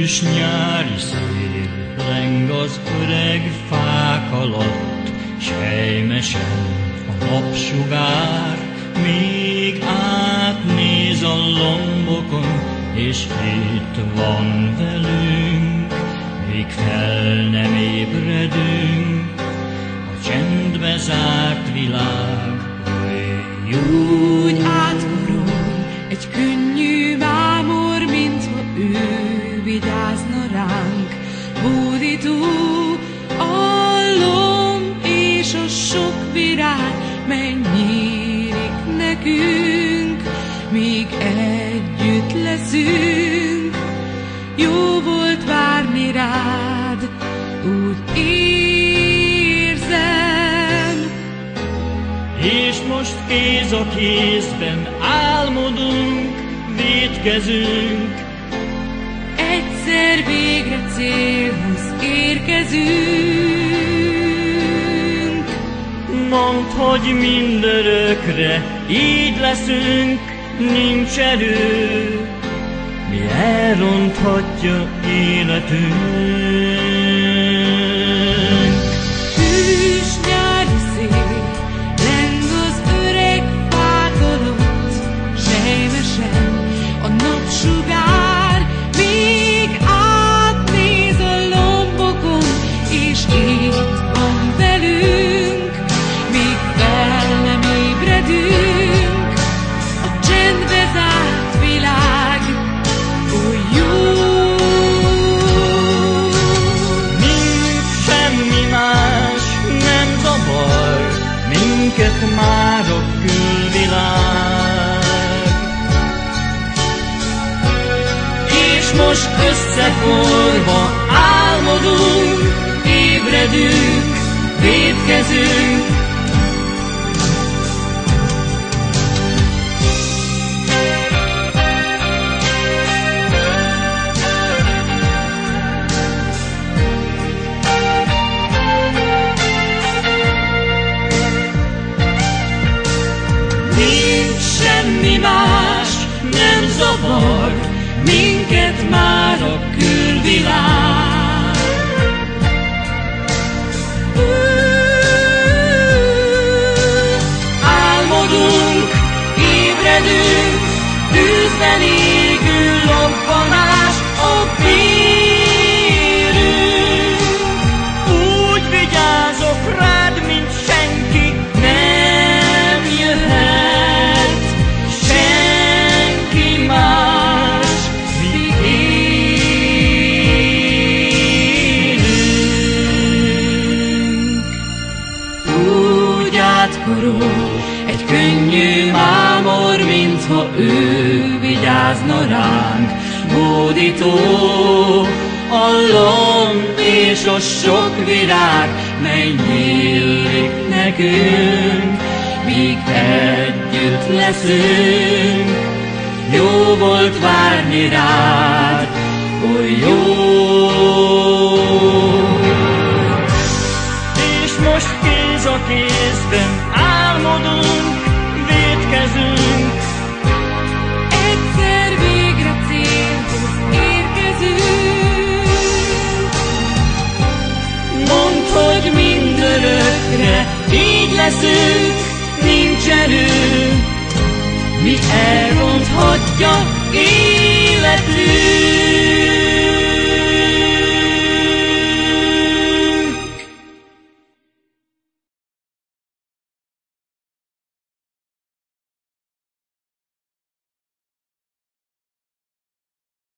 Hűs nyári szél leng az öreg fák alatt, sejmesen a napsugár még átnéz a lombokon, és itt van velünk, még fel nem ébredünk. A csendbe zárt világ úgy átkorol egy könnyű mámor, mintha ő vigyázna ránk. Hódító a lomb és a sok virág, mely nyírik nekünk, míg együtt leszünk. Jó volt várni rád, úgy érzem. És most kéz a kézben álmodunk, vétkezünk. Egyszer végre célhoz érkezünk. Mondd, hogy mindörökre így leszünk, nincs erő, mi elronthatja életünk. Hűs nyári szél leng az öreg fák alatt, sejmesen a napsugár még átnéz a lombokon, és itt van velünk, még fel nem ébredünk. A csendbe zárt világ oly jó. Semmi más nem zavar, minket már a külvilág. És most összeforva álmodunk, ébredünk, vétkezünk. Nincs semmi más, nem zavar minket már a külvilág. Álmodunk, ébredünk, tűzben égő lobbanás a vérünk. Úgy vigyázok rád, mint senki, nem jöhet senki más, mi élünk. Úgy átkorol egy könnyű mámor, mintha ő vigyázna ránk. Hódító a lomb és a sok virág, mely nyílik nekünk, míg együtt leszünk. Jó volt várni rád, oly jó. És most kéz a kézben álmodunk, vétkezünk. Egyszer végre célhoz érkezünk. Mondd, hogy mindörökre így leszünk, nincs erő, mi elronthatja életünk.